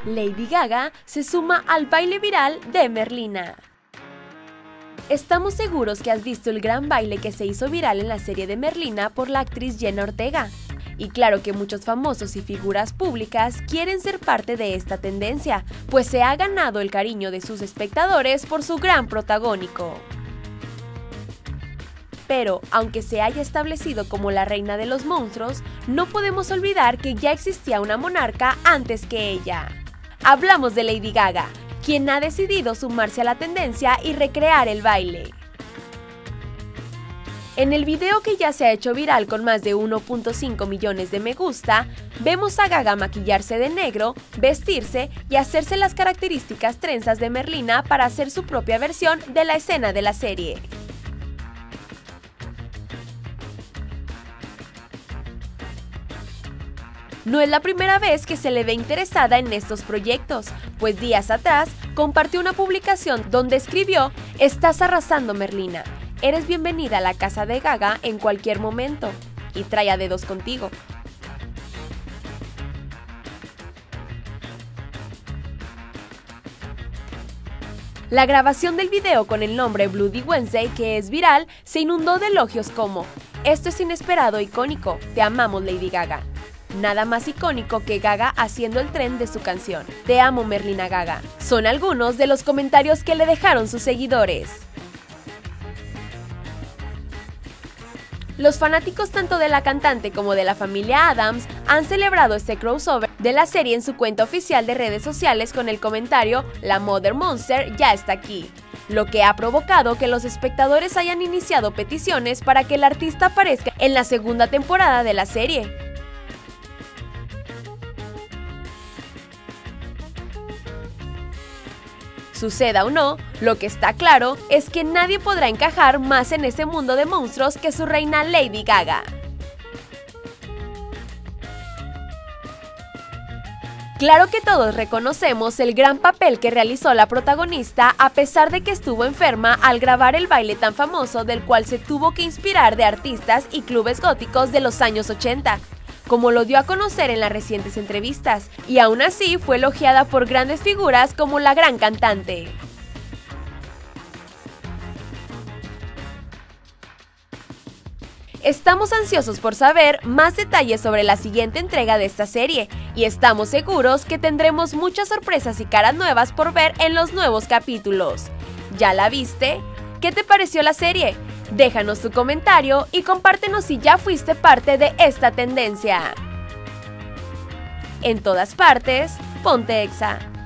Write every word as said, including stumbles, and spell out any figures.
Lady Gaga se suma al baile viral de Merlina. Estamos seguros que has visto el gran baile que se hizo viral en la serie de Merlina por la actriz Jenna Ortega. Y claro que muchos famosos y figuras públicas quieren ser parte de esta tendencia, pues se ha ganado el cariño de sus espectadores por su gran protagónico. Pero, aunque se haya establecido como la reina de los monstruos, no podemos olvidar que ya existía una monarca antes que ella. Hablamos de Lady Gaga, quien ha decidido sumarse a la tendencia y recrear el baile. En el video que ya se ha hecho viral con más de uno punto cinco millones de me gusta, vemos a Gaga maquillarse de negro, vestirse y hacerse las características trenzas de Merlina para hacer su propia versión de la escena de la serie. No es la primera vez que se le ve interesada en estos proyectos, pues días atrás compartió una publicación donde escribió: "Estás arrasando, Merlina. Eres bienvenida a la casa de Gaga en cualquier momento, y trae a dedos contigo". La grabación del video con el nombre Bloody Wednesday, que es viral, se inundó de elogios como: "Esto es inesperado e icónico, te amamos, Lady Gaga". Nada más icónico que Gaga haciendo el tren de su canción "Te amo, Merlina Gaga". Son algunos de los comentarios que le dejaron sus seguidores. Los fanáticos tanto de la cantante como de la familia Addams han celebrado este crossover de la serie en su cuenta oficial de redes sociales con el comentario "La Mother Monster ya está aquí", lo que ha provocado que los espectadores hayan iniciado peticiones para que el artista aparezca en la segunda temporada de la serie. Suceda o no, lo que está claro es que nadie podrá encajar más en ese mundo de monstruos que su reina Lady Gaga. Claro que todos reconocemos el gran papel que realizó la protagonista a pesar de que estuvo enferma al grabar el baile tan famoso del cual se tuvo que inspirar de artistas y clubes góticos de los años ochenta. Como lo dio a conocer en las recientes entrevistas, y aún así fue elogiada por grandes figuras como la gran cantante. Estamos ansiosos por saber más detalles sobre la siguiente entrega de esta serie, y estamos seguros que tendremos muchas sorpresas y caras nuevas por ver en los nuevos capítulos. ¿Ya la viste? ¿Qué te pareció la serie? Déjanos tu comentario y compártenos si ya fuiste parte de esta tendencia. En todas partes, ponte Exa.